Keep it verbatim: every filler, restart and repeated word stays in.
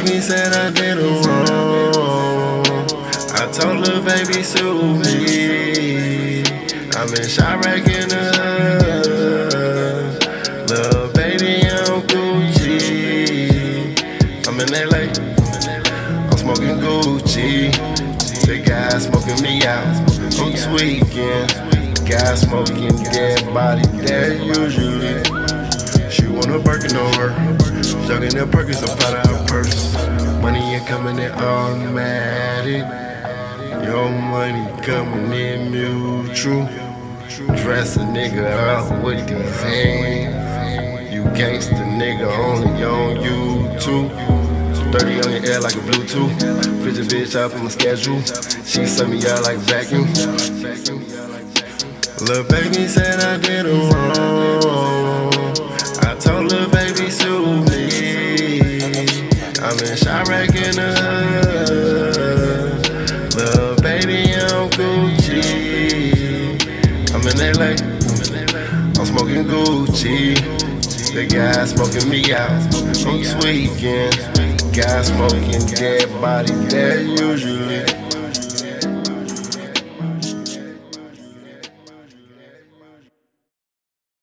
baby said I did her wrong. I told her, baby, sue me. I'm in Chirac in the hood. Lil' baby, I'm Gucci. I'm in L A, I'm smoking Gucci. The guy smoking me out, I'm tweaking. Guy smoking dead body there usually. She want a Birkin on her, jugging the Perkins up out of her purse. Money ain't coming in automatic. Your money coming in mutual. Dress a nigga up with these hands. You gangsta nigga, only on YouTube. thirty on your air like a Bluetooth. Fidget bitch up on my schedule. She suck me out like vacuum. Lil' baby said I did her wrong. I told her, baby, sue me. I'm in Chirac in the hood. Lil' baby, I'm Gucci. I'm in L A, I'm smoking Gucci. The guy smoking me out, I'm tweaking. Guy smoking dead body there usually.